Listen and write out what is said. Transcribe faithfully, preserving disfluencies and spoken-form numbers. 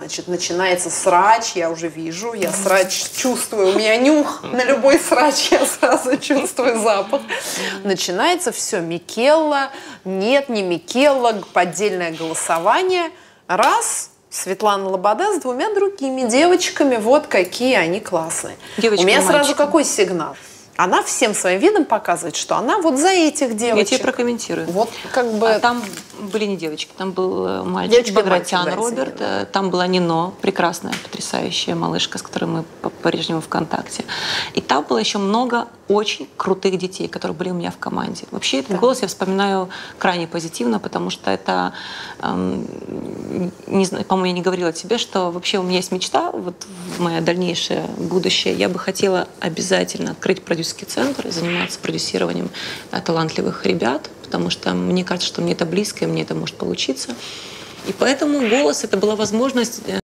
Значит, начинается срач, я уже вижу, я срач чувствую, у меня нюх на любой срач, я сразу чувствую запах. Начинается все, Микелла, нет, не Микелла, поддельное голосование. Раз, Светлана Лобода с двумя другими девочками, вот какие они классные. Девочка, у меня сразу мальчика. какой сигнал? Она всем своим видом показывает, что она вот за этих девочек. Я тебе прокомментирую. Вот как бы... А там были не девочки, там был мальчик, Девочка, Багратян мальчик, да, Роберт, извини, да. там была Нино, прекрасная, потрясающая малышка, с которой мы по-прежнему в контакте. И там было еще много очень крутых детей, которые были у меня в команде. Вообще этот да. голос я вспоминаю крайне позитивно, потому что это, эм, не знаю, по-моему, я не говорила тебе, что вообще у меня есть мечта, вот в мое дальнейшее будущее, я бы хотела обязательно открыть продюсерский центр и заниматься продюсированием э, талантливых ребят, потому что мне кажется, что мне это близко, и мне это может получиться. И поэтому голос — это была возможность